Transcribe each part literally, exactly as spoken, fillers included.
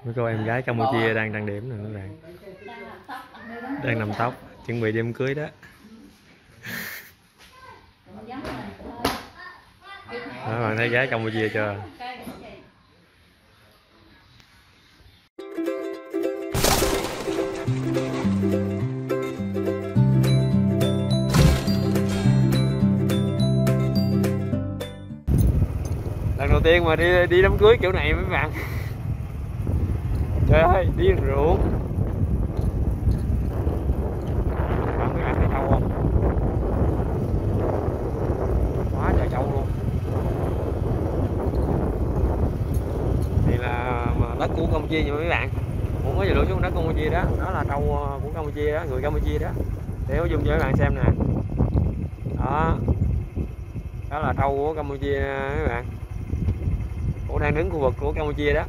Mấy cô em gái Campuchia đang trang điểm nè các bạn. Đang nằm tóc, chuẩn bị đêm cưới đó. Đó, bạn thấy gái Campuchia chưa? Lần đầu tiên mà đi đi đám cưới kiểu này mấy bạn. Trời ơi, đi ruộng. Bạn mấy bạn thấy trâu không? Quá trời trâu luôn. Đây là đất của Campuchia nha mấy bạn. Cũng có gì lựa xuống đất Campuchia đó. Đó là trâu của Campuchia đó, người Campuchia đó. Để có zoom cho các bạn xem nè. Đó. Đó là trâu của Campuchia mấy bạn. Cũng đang đứng khu vực của Campuchia đó.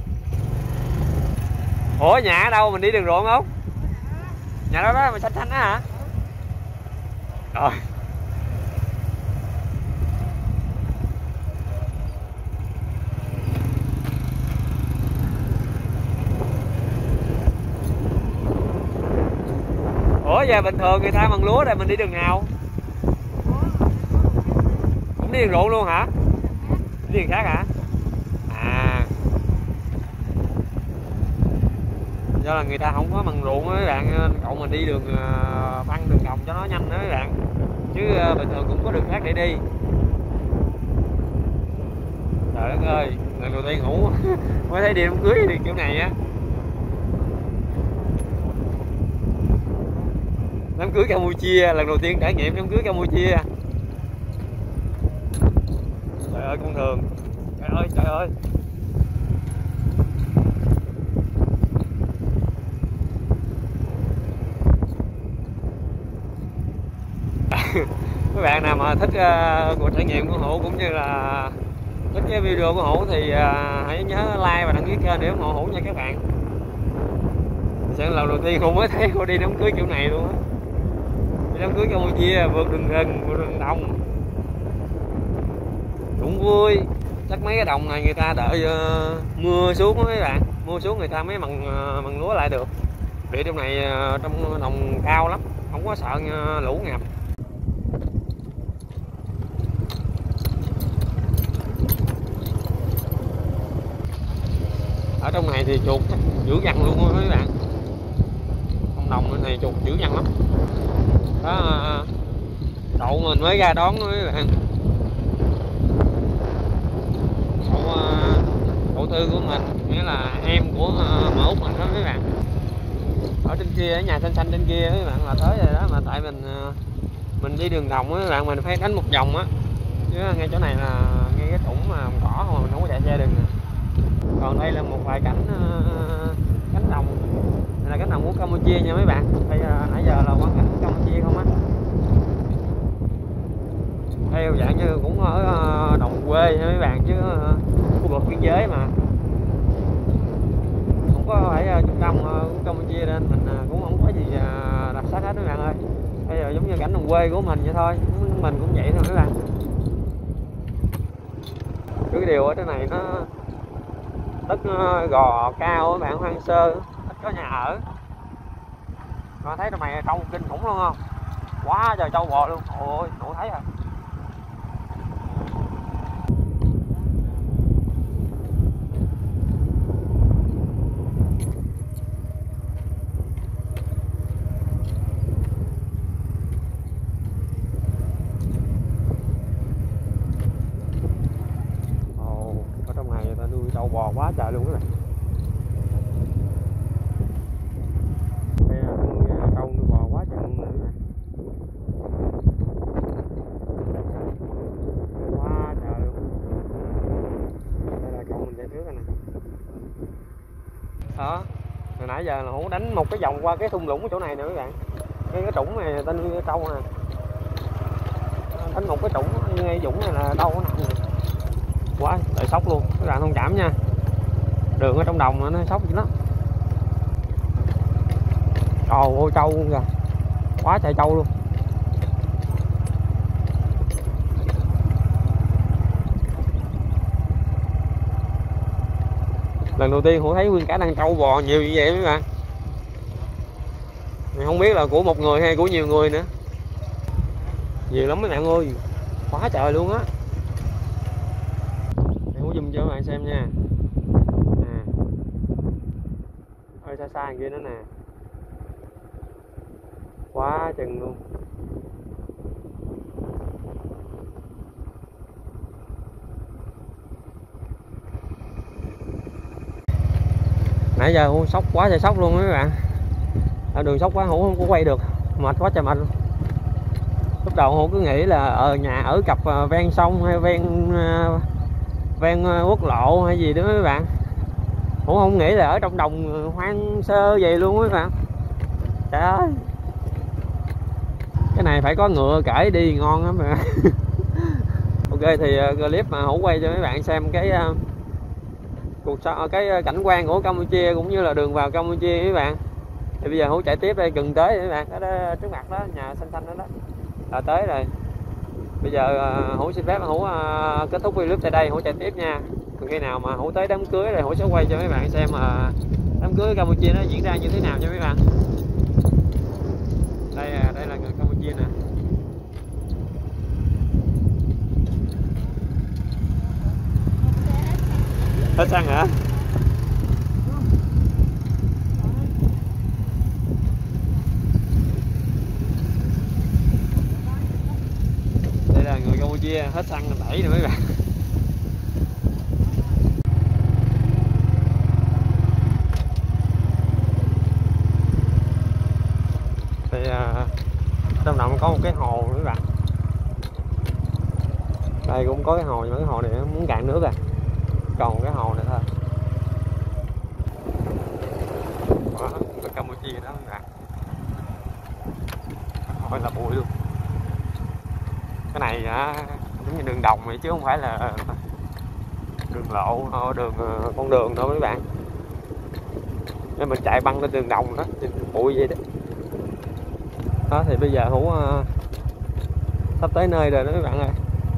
Ủa nhà ở đâu, mình đi đường ruộng không? Nhà đó đó mà xanh xanh đó hả? Rồi. Ủa giờ bình thường người ta mần lúa rồi mình đi đường nào? Cũng đi đường ruộng luôn hả? Đi đường khác hả? À. Do là người ta không có mần ruộng á mấy bạn, cậu mình đi đường băng đường đồng cho nó nhanh đó mấy bạn. Chứ bình thường cũng có đường khác để đi. Trời đất ơi, lần đầu tiên ngủ mới thấy đi đám cưới thì kiểu này á. Đám cưới Campuchia, lần đầu tiên trải nghiệm đám cưới Campuchia. Trời ơi con thường. Trời ơi trời ơi. Các bạn nào mà thích uh, cuộc trải nghiệm của Hữu cũng như là thích cái video của Hữu thì uh, hãy nhớ like và đăng ký kênh để ủng hộ Hữu nha các bạn. Sẽ lần đầu tiên Hữu mới thấy cô đi đám cưới kiểu này luôn á. Đi đám cưới Campuchia vượt đường rừng, vượt đường đồng cũng vui. Chắc mấy cái đồng này người ta đợi uh, mưa xuống đó mấy bạn, mưa xuống người ta mới mần uh, mần lúa lại được. Vì trong này uh, trong đồng cao lắm, không có sợ uh, lũ ngập. Ở trong này thì chuột dữ dằn luôn á mấy bạn. Trong đồng này chuột dữ dằn lắm. Đó, cậu mình mới ra đón mấy bạn. Cậu, cậu Tư của mình, nghĩa là em của mợ út mình đó mấy bạn. Ở trên kia, ở nhà xanh xanh trên kia mấy bạn là tới rồi đó, mà tại mình mình đi đường đồng mấy bạn, mình phải đánh một vòng á. Chứ ngay chỗ này là ngay cái trũng mà cỏ mà mình không có chạy xe đường. Còn đây là một vài cánh uh, cánh đồng. Đây là cánh đồng của Campuchia nha mấy bạn. Bây giờ nãy giờ là quán cảnh của Campuchia không á. Theo dạng như cũng ở uh, đồng quê nha mấy bạn, chứ uh, khu vực biên giới mà không có phải uh, trung tâm uh, của Campuchia nên mình uh, cũng không có gì uh, đặc sắc hết mấy bạn ơi. Bây giờ giống như cảnh đồng quê của mình vậy thôi, mình cũng vậy thôi mấy bạn. Cái điều ở trên này nó đất gò cao các bạn, hoang sơ, ít có nhà ở. Con thấy trong này trâu kinh khủng luôn không? Quá trời trâu bò luôn. Ôi, đủ thấy à. Ồ, ở trong này người ta nuôi trâu bò quá trời luôn các bạn. Đó, hồi nãy giờ là Hữu đánh một cái vòng qua cái thung lũng ở chỗ này nè các bạn. Ngay cái trũng này ta nuôi trâu nè. Đánh một cái trũng như ngay dũng này là đâu có nặng này. Quá trời sốc luôn, các bạn thông cảm nha. Đường ở trong đồng mà nó sốc dữ lắm. Trời ơi trâu luôn kìa. Quá trời trâu luôn. Lần đầu tiên Hữu thấy nguyên cả đàn trâu bò nhiều như vậy mấy bạn. Mình không biết là của một người hay của nhiều người nữa. Nhiều lắm mấy bạn ơi, quá trời luôn á. Để Hữu zoom cho các bạn xem nha. Nè, ơi xa xa kia nữa nè, quá chừng luôn. Nãy giờ Hữu sốc quá trời sốc luôn mấy bạn. Ở đường sốc quá Hữu không có quay được, mệt quá trời mệt luôn. Lúc đầu Hữu cứ nghĩ là ở nhà ở cặp ven sông hay ven ven quốc lộ hay gì đó mấy bạn. Hữu không nghĩ là ở trong đồng hoang sơ vậy luôn mấy bạn. Trời ơi, cái này phải có ngựa cởi đi ngon lắm mà. Ok thì clip mà Hữu quay cho mấy bạn xem cái cuộc sống, cái cảnh quan của Campuchia cũng như là đường vào Campuchia mấy bạn. Thì bây giờ Hữu chạy tiếp đây, gần tới mấy bạn, ở đó, trước mặt đó, nhà xanh xanh đó, đó là tới rồi. Bây giờ Hữu xin phép Hữu uh, kết thúc clip tại đây, Hữu chạy tiếp nha. Còn khi nào mà Hữu tới đám cưới rồi Hữu sẽ quay cho mấy bạn xem mà đám cưới Campuchia nó diễn ra như thế nào cho mấy bạn. Đây đây là người Campuchia nè. Hết xăng hả? Đây là người Campuchia, hết xăng là đẩy rồi mấy bạn. Thì uh, trong động có một cái hồ nữa các bạn. Đây cũng có cái hồ, nhưng mà cái hồ này muốn cạn nước à. Còn một cái hồ này thôi. Đó, ở Campuchia đó các bạn. Hỏi là bụi luôn. Cái này á, giống như đường đồng vậy chứ không phải là đường lộ, đường con đường đâu mấy bạn. Nên mình chạy băng lên đường đồng đó, bụi vậy đó. Đó thì bây giờ Hữu uh, sắp tới nơi rồi đó mấy bạn ơi.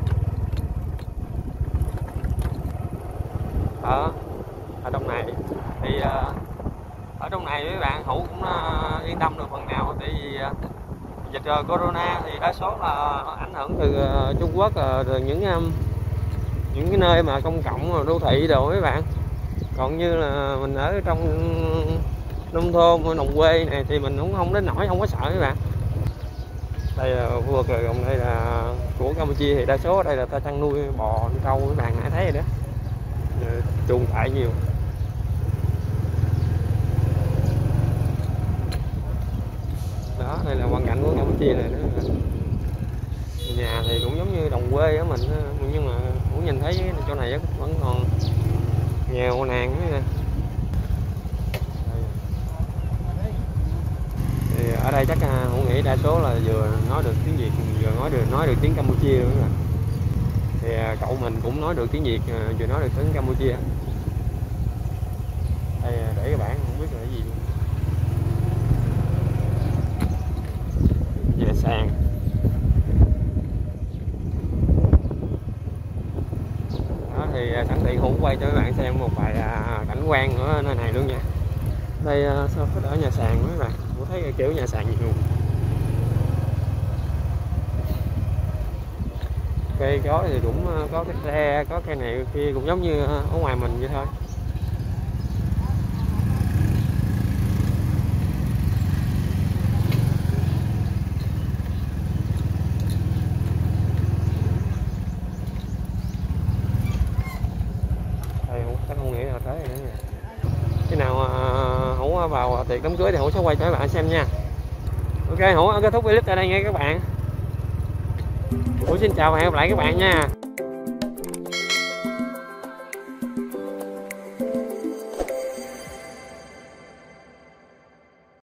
Đó, ở trong này thì uh, ở trong này mấy bạn Hữu cũng uh, yên tâm được phần nào, tại vì uh, dịch uh, corona thì đa số là ảnh hưởng từ uh, Trung Quốc, uh, từ những um, những cái nơi mà công cộng đô thị đồ mấy bạn. Còn như là mình ở trong nông thôn đồng quê này thì mình cũng không đến nỗi, không có sợ mấy bạn. Đây là khu vực rồi, còn đây là của Campuchia thì đa số ở đây là ta chăn nuôi bò nuôi trâu mấy bạn hãy thấy rồi đó, chuồng trại nhiều. Đó, đây là hoàn cảnh của Campuchia này đó. Nhà thì cũng giống như đồng quê của mình, nhưng mà cũng nhìn thấy chỗ này vẫn còn nghèo nàn nữa nè. Thì ở đây chắc Hữu nghĩ đa số là vừa nói được tiếng Việt, vừa nói được nói được tiếng Campuchia nữa nè. Thì cậu mình cũng nói được tiếng Việt, vừa nói được tiếng Campuchia. Đây để cái bảng không biết là cái gì luôn. Nhà sàn. Đó thì sẵn tiện Hữu quay cho các bạn xem một vài cảnh quan ở nơi này luôn nha. Đây sao có ở nhà sàn mấy bạn, Hữu thấy kiểu nhà sàn nhiều. Cây cối thì cũng có cái tre, có cây này kia cũng giống như ở ngoài mình vậy thôi. Đây chắc không nghĩ là tới rồi nữa. Khi nào Hữu vào tiệc đám cưới thì Hữu sẽ quay cho các bạn xem nha. Ok, Hữu kết thúc clip tại đây nghe các bạn. Hữu xin chào và hẹn gặp lại các bạn nha.